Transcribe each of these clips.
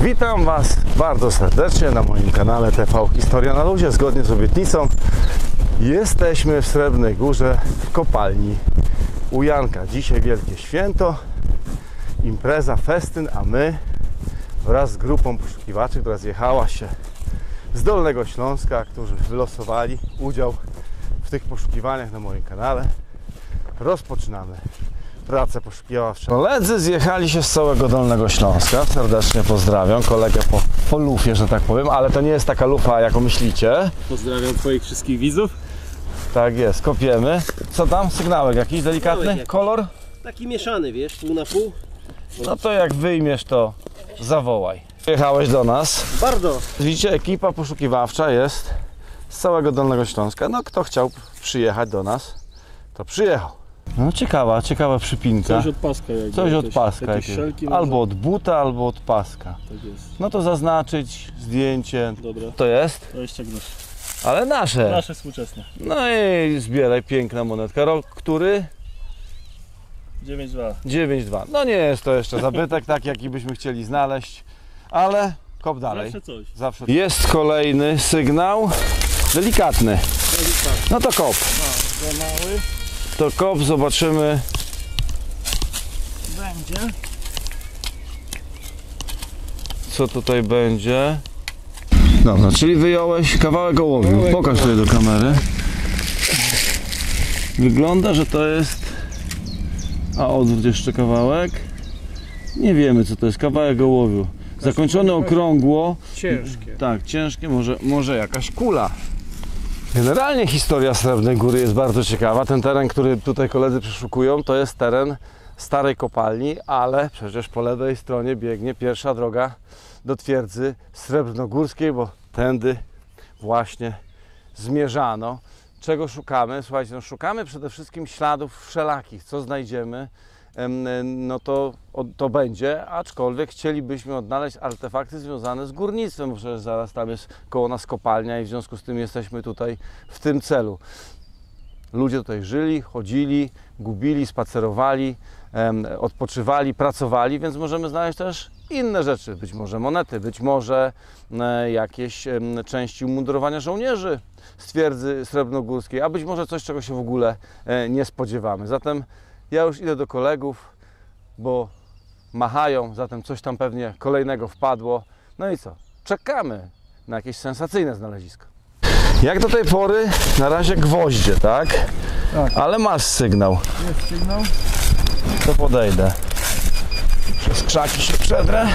Witam Was bardzo serdecznie na moim kanale TV Historia na Luzie. Zgodnie z obietnicą jesteśmy w Srebrnej Górze w kopalni u Janka. Dzisiaj wielkie święto, impreza, festyn, a my wraz z grupą poszukiwaczy, która zjechała się z Dolnego Śląska, którzy wylosowali udział w tych poszukiwaniach na moim kanale, rozpoczynamy pracę poszukiwawczą. Koledzy zjechali się z całego Dolnego Śląska. Serdecznie pozdrawiam kolegę po lufie, że tak powiem, ale to nie jest taka lufa, jaką myślicie. Pozdrawiam Twoich wszystkich widzów. Tak jest, kopiemy. Co tam? Sygnałek jakiś delikatny? Sygnałek Kolor? Taki mieszany, wiesz, pół na pół. No to jak wyjmiesz, to zawołaj. Jechałeś do nas. Bardzo. Widzicie, ekipa poszukiwawcza jest z całego Dolnego Śląska. No kto chciał przyjechać do nas, to przyjechał. No ciekawa przypinka. Coś od paska. Coś od paska. Szelki Albo od buta, albo od paska. Tak jest. No to zaznaczyć, zdjęcie. Dobra. To jest? To jest ciągniesz. Ale nasze. Nasze współczesne. No i zbieraj, piękna monetka. Rok który? 9,2. 9,2. No nie jest to jeszcze zabytek, tak jaki byśmy chcieli znaleźć, ale kop dalej. Zawsze coś. Zawsze. Jest kolejny sygnał. Delikatny. No to kop. Za mały. To kop, zobaczymy. Będzie. Co tutaj będzie. Dobra, czyli wyjąłeś kawałek ołowiu. Pokaż tutaj do kamery. Wygląda, że to jest... A odwróć jeszcze kawałek. Nie wiemy, co to jest. Kawałek ołowiu. Zakończone okrągło. Ciężkie. Tak, ciężkie. Może jakaś kula. Generalnie historia Srebrnej Góry jest bardzo ciekawa. Ten teren, który tutaj koledzy przeszukują, to jest teren starej kopalni, ale przecież po lewej stronie biegnie pierwsza droga do twierdzy srebrnogórskiej, bo tędy właśnie zmierzano. Czego szukamy? Słuchajcie, no szukamy przede wszystkim śladów wszelakich. Co znajdziemy, no to będzie, aczkolwiek chcielibyśmy odnaleźć artefakty związane z górnictwem, bo przecież zaraz tam jest koło nas kopalnia i w związku z tym jesteśmy tutaj w tym celu. Ludzie tutaj żyli, chodzili, gubili, spacerowali, odpoczywali, pracowali, więc możemy znaleźć też inne rzeczy, być może monety, być może jakieś części umundurowania żołnierzy z twierdzy srebrnogórskiej, a być może coś, czego się w ogóle nie spodziewamy. Zatem ja już idę do kolegów, bo machają, zatem coś tam pewnie kolejnego wpadło. No i co? Czekamy na jakieś sensacyjne znalezisko. Jak do tej pory na razie gwoździe, tak? Tak. Ale masz sygnał. Jest sygnał. To podejdę. Przez krzaki się przedrę.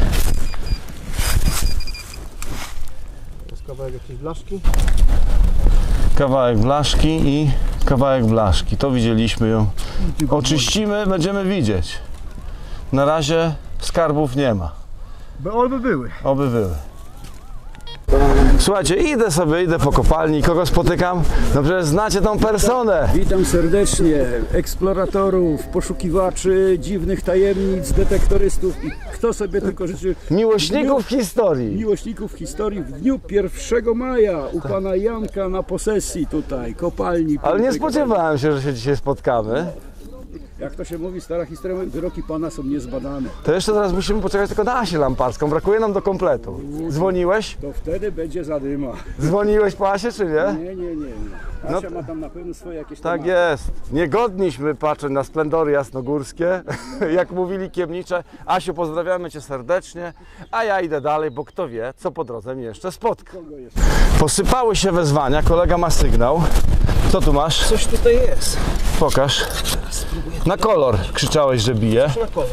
Jest kawałek jakiejś blaszki. Kawałek blaszki i kawałek blaszki. To widzieliśmy ją. Oczyścimy, będziemy widzieć. Na razie skarbów nie ma. Oby były. Oby były. Słuchajcie, idę po kopalni. Kogo spotykam? No przecież znacie tą personę. Witam serdecznie eksploratorów, poszukiwaczy dziwnych tajemnic, detektorystów i kto sobie tylko życzy. Miłośników historii. Miłośników historii w dniu 1 maja u pana Janka na posesji tutaj, kopalni. Ale nie spodziewałem się, że się dzisiaj spotkamy. Jak to się mówi, stara historia, wyroki pana są niezbadane. To jeszcze teraz musimy poczekać tylko na Asię Lamparską. Brakuje nam do kompletu. Dzwoniłeś? To wtedy będzie zadyma. Dzwoniłeś po Asię, czy nie? Nie. Asia ma tam na pewno swoje jakieś Tak tematy. jest. Nie godniśmy patrzeć na splendory jasnogórskie, jak mówili kiemnicze. Asiu, pozdrawiamy Cię serdecznie, a ja idę dalej, bo kto wie, co po drodze mnie jeszcze spotka. Posypały się wezwania, kolega ma sygnał. Co tu masz? Coś tutaj jest. Pokaż. Na kolor krzyczałeś, że bije. Na kolor.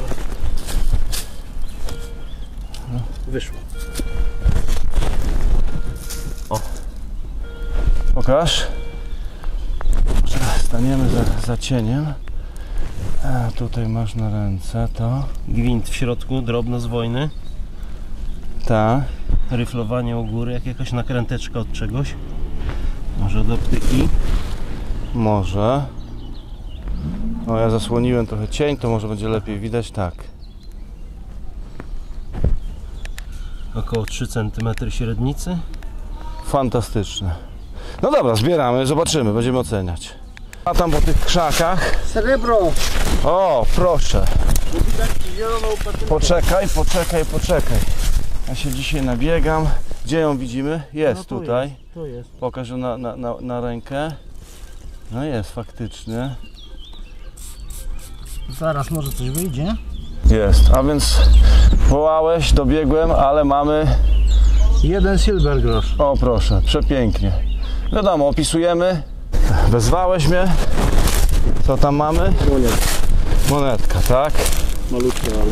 Wyszło. O. Pokaż. Staniemy za cieniem. A tutaj masz na ręce to. Gwint w środku, drobno z wojny. Tak. Ryflowanie u góry, jak jakaś nakręteczka od czegoś. Może od optyki. Może. O, ja zasłoniłem trochę cień, to może będzie lepiej widać. Tak. Około 3 cm średnicy. Fantastyczne. No dobra, zbieramy, zobaczymy, będziemy oceniać. A tam po tych krzakach. Srebro! O, proszę. Zieloną patynkę. Poczekaj. Ja się dzisiaj nabiegam. Gdzie ją widzimy? Jest No tu tutaj. Jest, tu jest. Pokaż ją na rękę. No jest faktycznie. Zaraz może coś wyjdzie. Jest, a więc wołałeś, dobiegłem, ale mamy... Jeden silver grosz. O proszę, przepięknie. Wiadomo, opisujemy. Wezwałeś mnie. Co tam mamy? Monetka, tak? Malutkie, ale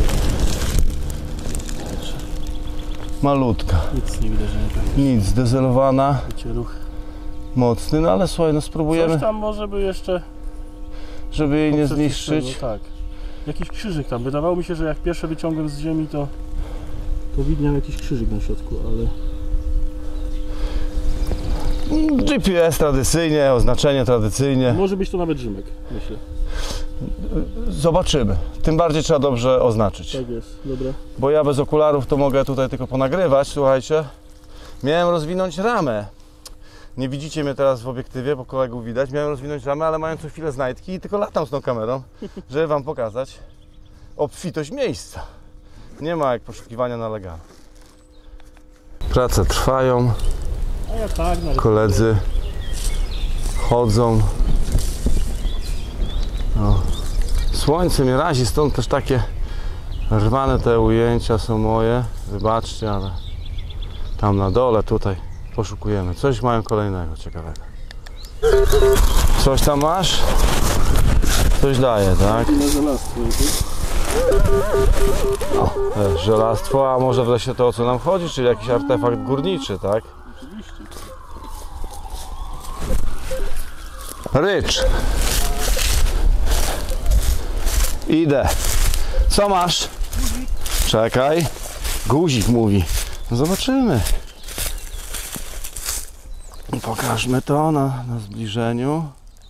Malutka. nic nie widać. Nic, zdezelowana. Wiecie, ruch. Mocny, no ale słuchaj, no spróbujemy, Coś tam może by jeszcze... żeby jej nie poprzez zniszczyć. tego, tak. Jakiś krzyżyk tam. Wydawało mi się, że jak pierwsze wyciągłem z ziemi, to widniał jakiś krzyżyk na środku, ale... GPS tradycyjnie, oznaczenie tradycyjnie. Może być to nawet Rzymek, myślę. Zobaczymy. Tym bardziej trzeba dobrze oznaczyć. Tak jest, dobra. Bo ja bez okularów to mogę tutaj tylko ponagrywać, słuchajcie. Miałem rozwinąć ramę. Nie widzicie mnie teraz w obiektywie, bo kolegów widać. Miałem rozwinąć ramę, ale mają co chwilę znajdki i tylko latam z tą kamerą, żeby wam pokazać obfitość miejsca. Nie ma jak poszukiwania na legalu. Prace trwają, A ja tak, nawet koledzy chodzą. O. Słońce mnie razi, stąd też takie rwane te ujęcia są moje. Wybaczcie, ale tam na dole, tutaj poszukujemy. Coś mają kolejnego ciekawego. Coś tam masz? Coś daje, tak? na żelastwo. Żelastwo, a może wreszcie to, o co nam chodzi, czyli jakiś artefakt górniczy, tak? Oczywiście. Rycz. Idę. Co masz? Czekaj. Guzik mówi. No zobaczymy. Pokażmy to na zbliżeniu.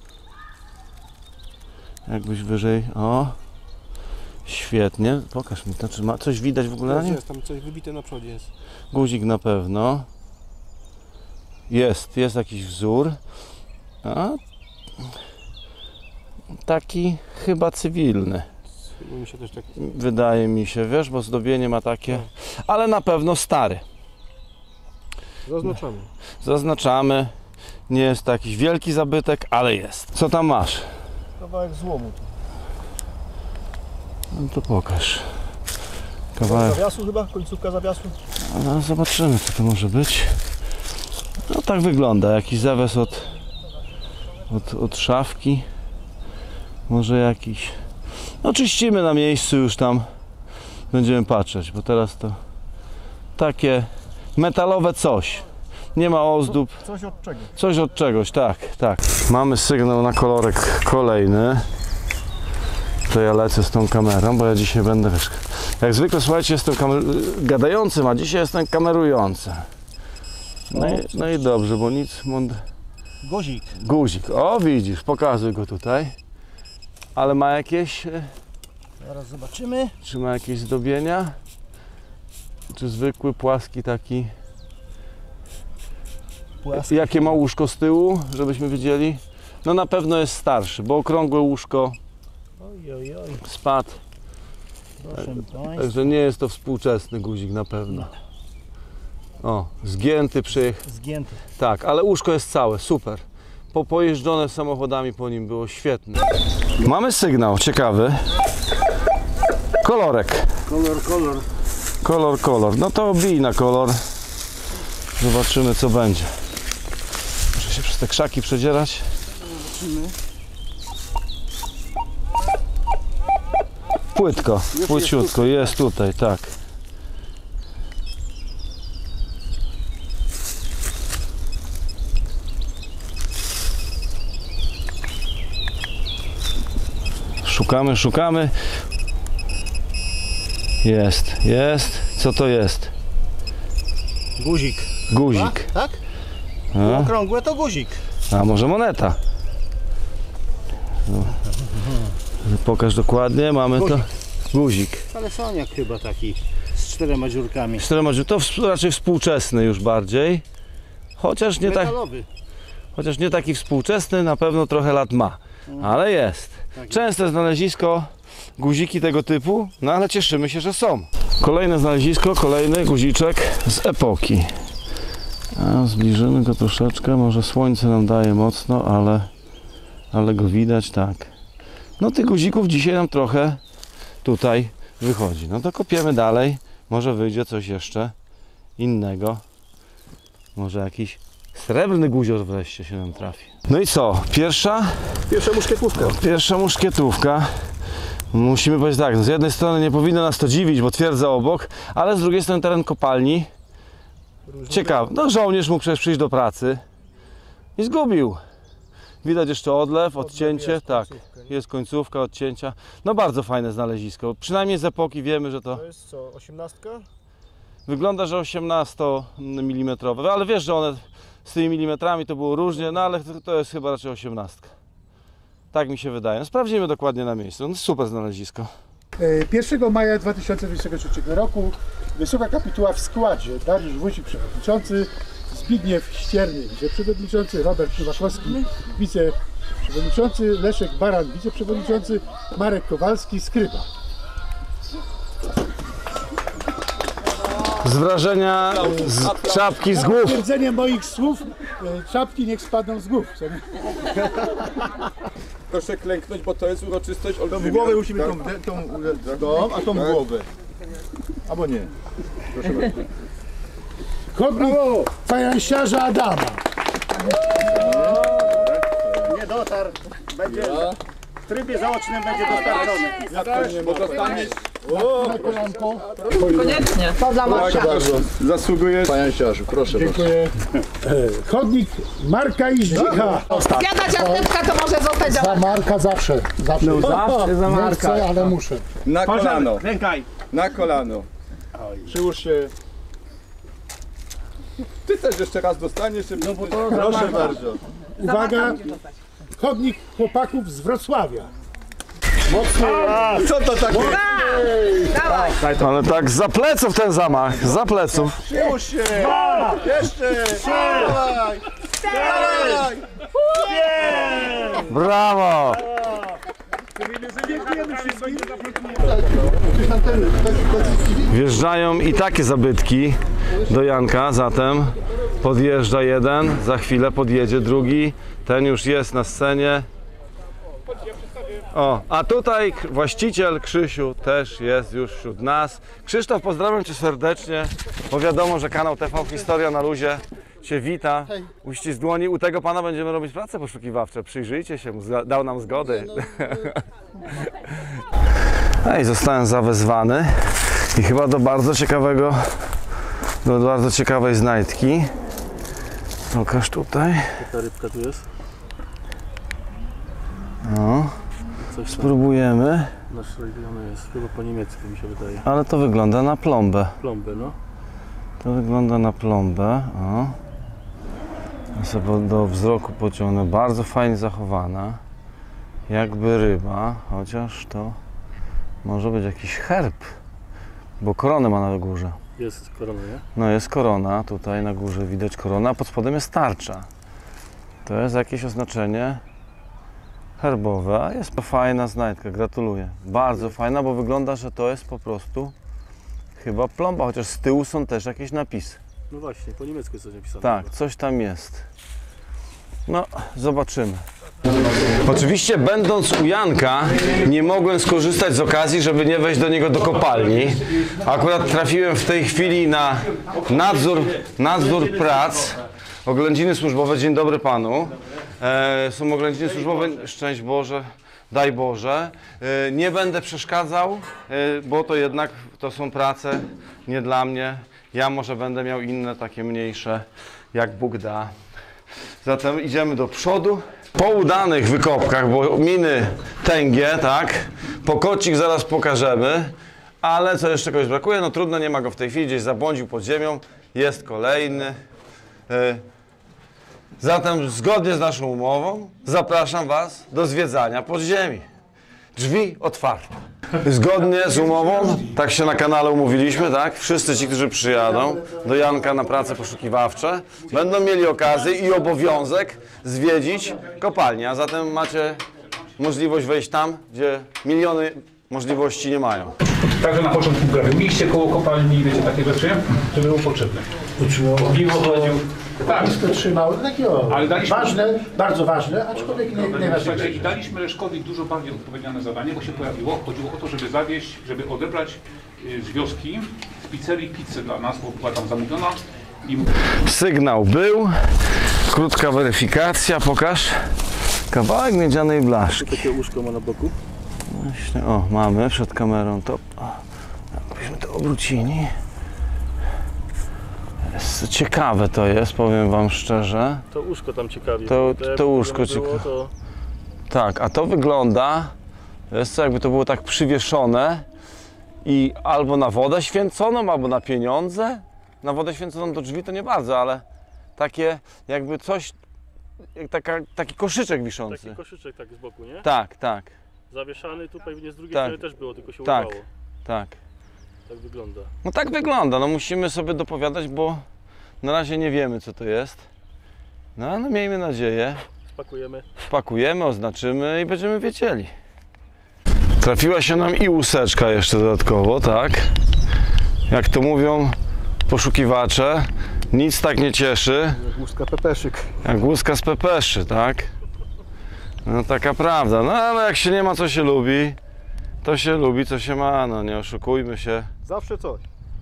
Jakbyś wyżej. O. Świetnie. Pokaż mi to, czy ma coś widać w ogóle na nim? Jest, tam coś wybite na przodzie jest. Guzik na pewno. Jest jakiś wzór. A? Taki chyba cywilny. Chyba mi się też tak... Wydaje mi się, wiesz, bo zdobienie ma takie, ale na pewno stary. Zaznaczamy. Zaznaczamy. Nie jest to jakiś wielki zabytek, ale jest. Co tam masz? Kawałek złomu. No to pokaż. Kawałek. Zawiasu chyba? Końcówka zawiasu? No, zobaczymy, co to może być. No tak wygląda. Jakiś zawias od szafki. Może jakiś. No czyścimy na miejscu, już tam będziemy patrzeć, bo teraz to takie metalowe coś. Nie ma ozdób. Coś od czego? Coś od czegoś, tak, tak. Mamy sygnał na kolorek kolejny. To ja lecę z tą kamerą, bo ja dzisiaj będę, wiesz, jak zwykle, słuchajcie, jestem gadającym, a dzisiaj jestem kamerujący. No i dobrze, bo nic Guzik. Guzik, o widzisz, pokazuj go tutaj. Ale ma jakieś, Zaraz zobaczymy. czy ma jakieś zdobienia? Czy zwykły, płaski taki? Płaski. Jakie ma łóżko z tyłu, żebyśmy wiedzieli? No na pewno jest starszy, bo okrągłe łóżko Oj, oj, oj. spadł. Proszę Państwa. Także nie jest to współczesny guzik na pewno. O, zgięty Zgięty. tak, ale łóżko jest całe, super. Pojeżdżone samochodami po nim było świetne. Mamy sygnał ciekawy. Kolorek. Kolor. No to bij na kolor. Zobaczymy, co będzie. Muszę się przez te krzaki przedzierać. Płytko, płyciutko, jest tutaj, tak. Szukamy. Jest. Co to jest? Guzik. Guzik. Tak? A, Okrągłe to guzik. a może moneta? No. Pokaż dokładnie, mamy to. Guzik. Kalesoniak chyba taki z 4 dziurkami. To raczej współczesny już bardziej. Chociaż nie taki współczesny, na pewno trochę lat ma. Ale jest. Tak. Częste znalezisko. guziki tego typu, no ale cieszymy się, że są. Kolejne znalezisko, kolejny guziczek z epoki. A zbliżymy go troszeczkę, może słońce nam daje mocno, ale go widać, tak. No tych guzików dzisiaj nam trochę tutaj wychodzi. No to kopiemy dalej, może wyjdzie coś jeszcze innego. Może jakiś srebrny guzior wreszcie się nam trafi. No i co? Pierwsza muszkietówka. Pierwsza muszkietówka. Musimy powiedzieć tak, no z jednej strony nie powinno nas to dziwić, bo twierdza obok, ale z drugiej strony teren kopalni. Ciekawe. No żołnierz mógł przecież przyjść do pracy i zgubił. Widać jeszcze odlew, odcięcie, tak. Jest końcówka odcięcia. No bardzo fajne znalezisko. Przynajmniej z epoki wiemy, że to... To jest co, 18? Wygląda, że 18 mm, ale wiesz, że one z tymi milimetrami to było różnie, no ale to jest chyba raczej 18. Tak mi się wydaje. No, sprawdzimy dokładnie na miejscu. No, super znalezisko. 1 maja 2023 roku wysoka kapituła w składzie: Dariusz Wójcik przewodniczący, Zbigniew Ścierny wiceprzewodniczący, Robert Nowakowski wiceprzewodniczący, Leszek Baran wiceprzewodniczący, Marek Kowalski skryba. Z wrażenia z czapki z głów. Potwierdzenie moich słów, czapki niech spadną z głów. Proszę klęknąć, bo to jest uroczystość olbrzymia. W głowę musimy a tą w głowę. Albo nie. Proszę bardzo. Chodnik fajansiarza Adama. Nie dotarł. Będzie w trybie zaocznym będzie dostarczony. Bo dostaniesz... Na kolanko. Koniecznie. To dla Proszę Marka. bardzo. Zasługujesz. Panianciarzu, proszę bardzo. Dziękuję. Chodnik Marka Iździcha. Zjadać apteczka to może zostać za Za Marka zawsze. Zawsze. No zawsze za Nie Marka. chcę, ale muszę. Na kolano. Klękaj. Na kolano. Przyłóż się. Ty też jeszcze raz dostaniesz. No bo to Proszę bardzo. Uwaga, chodnik chłopaków z Wrocławia. Co to takie? Ale tak za pleców ten zamach, za pleców. Przyłóż się! Jeszcze! Dawaj! Dawaj! Brawo! Wjeżdżają i takie zabytki do Janka, zatem podjeżdża jeden, za chwilę podjedzie drugi, ten już jest na scenie. O, a tutaj właściciel Krzysiu też jest już wśród nas. Krzysztof, pozdrawiam Cię serdecznie, bo wiadomo, że kanał TV Historia na luzie Cię wita. Uścisk dłoni, u tego pana będziemy robić prace poszukiwawcze. Przyjrzyjcie się, dał nam zgodę. No i zostałem zawezwany i chyba do bardzo ciekawej znajdki. Pokaż tutaj. Ta rybka tu jest? No, Coś tam spróbujemy, naszlepione jest, chyba po niemiecku mi się wydaje. ale to wygląda na plombę. Plombę, no. To wygląda na plombę. O. Ja sobie do wzroku pociągnę. Bardzo fajnie zachowana. Jakby ryba, chociaż to może być jakiś herb, bo koronę ma na górze. Jest korona, nie? No jest korona, tutaj na górze widać korona, a pod spodem jest tarcza. To jest jakieś oznaczenie herbowe, a jest to fajna znajdka, gratuluję. Bardzo fajna, bo wygląda, że to jest po prostu chyba plomba, chociaż z tyłu są też jakieś napisy. No właśnie, po niemiecku jest coś napisane. Tak, coś tam jest. No, zobaczymy. Oczywiście, będąc u Janka, nie mogłem skorzystać z okazji, żeby nie wejść do niego do kopalni. Akurat trafiłem w tej chwili na nadzór prac. Oględziny służbowe, dzień dobry panu. Są oględziny służbowe, szczęść Boże, daj Boże. Nie będę przeszkadzał, bo to jednak to są prace nie dla mnie. Ja może będę miał inne, takie mniejsze, jak Bóg da. Zatem idziemy do przodu. Po udanych wykopkach, bo miny tęgie, tak? Pokocik zaraz pokażemy. Ale co jeszcze kogoś brakuje? No trudno, nie ma go w tej chwili, gdzieś zabłądził pod ziemią. Jest kolejny. Zatem zgodnie z naszą umową zapraszam Was do zwiedzania podziemi. Drzwi otwarte. Zgodnie z umową, tak się na kanale umówiliśmy, tak? Wszyscy ci, którzy przyjadą do Janka na prace poszukiwawcze, będą mieli okazję i obowiązek zwiedzić kopalnię. A zatem macie możliwość wejść tam, gdzie miliony możliwości nie mają. Także na początku grabił liście koło kopalni, wiecie, takie rzeczy, to było potrzebne. Piwo chodził. Tak, Wszystko trzymało, takie ale daliśmy... ważne, bardzo ważne, aczkolwiek nie Słuchajcie, najważniejsze. i daliśmy Leszkowi dużo bardziej odpowiedzialne zadanie, bo się pojawiło. Chodziło o to, żeby zawieźć, żeby odebrać z wioski, z pizzerii pizzę dla nas, bo była tam zamówiona. I Sygnał był, krótka weryfikacja, pokaż. Kawałek miedzianej blaszki. Takie łóżko ma na boku. Właśnie, o, mamy przed kamerą to. O, jakbyśmy to obrócili. Ciekawe to jest, powiem wam szczerze. To łóżko tam ciekawie. To jakby łóżko nie było, ciekawe. to Tak, a to wygląda, jest to jakby to było tak przywieszone i albo na wodę święconą, albo na pieniądze. Na wodę święconą do drzwi to nie bardzo, ale takie jakby coś, taki koszyczek wiszący. taki koszyczek tak z boku, nie? Tak, tak, Zawieszany, tu pewnie z drugiej Tak. strony też było, tylko się Tak. urwało. tak. Tak wygląda. No tak wygląda, no musimy sobie dopowiadać, bo na razie nie wiemy co to jest. No ale miejmy nadzieję, Spakujemy. wpakujemy, oznaczymy i będziemy wiedzieli. Trafiła się nam i łuseczka jeszcze dodatkowo, tak? Jak to mówią poszukiwacze, nic tak nie cieszy Łuska pepeszyk. jak łuska z pepeszy, tak? No taka prawda, no ale jak się nie ma co się lubi, to się lubi co się ma, no nie oszukujmy się. Zawsze coś.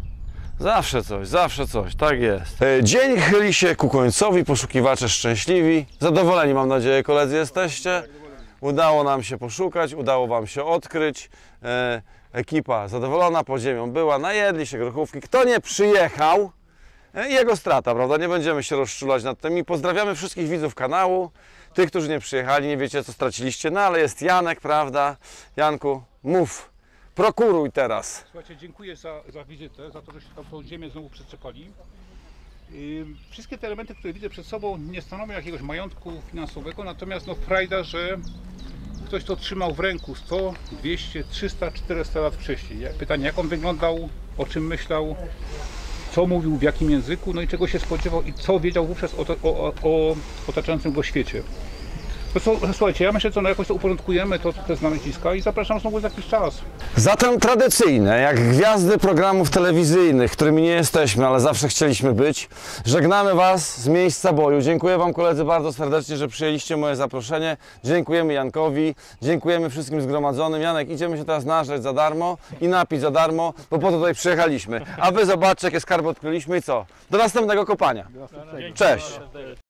Zawsze coś, tak jest. Dzień chyli się ku końcowi, poszukiwacze szczęśliwi. Zadowoleni, mam nadzieję, koledzy jesteście. Udało nam się poszukać, udało wam się odkryć. Ekipa zadowolona, pod ziemią była, najedli się grochówki. Kto nie przyjechał, jego strata, prawda? Nie będziemy się rozczulać nad tym. I pozdrawiamy wszystkich widzów kanału. Tych, którzy nie przyjechali, nie wiecie co straciliście, no ale jest Janek, prawda? Janku, mów, prokuruj teraz. słuchajcie, dziękuję za wizytę, za to, że się tam tą ziemię znowu przyczepali. Wszystkie te elementy, które widzę przed sobą, nie stanowią jakiegoś majątku finansowego, natomiast no frajda, że ktoś to trzymał w ręku 100, 200, 300, 400 lat wcześniej. Pytanie, jak on wyglądał, o czym myślał, co mówił, w jakim języku, no i czego się spodziewał i co wiedział wówczas o otaczającym go świecie. Słuchajcie, ja myślę, że jakoś to uporządkujemy, te znaleziska i zapraszam znowu za jakiś czas. Zatem tradycyjne, jak gwiazdy programów telewizyjnych, którymi nie jesteśmy, ale zawsze chcieliśmy być, żegnamy Was z miejsca boju. Dziękuję Wam koledzy bardzo serdecznie, że przyjęliście moje zaproszenie. Dziękujemy Jankowi, dziękujemy wszystkim zgromadzonym. Janek, idziemy się teraz nażreć za darmo i napić za darmo, bo po to tutaj przyjechaliśmy. A Wy zobaczcie, jakie skarby odkryliśmy i co? Do następnego kopania. Cześć!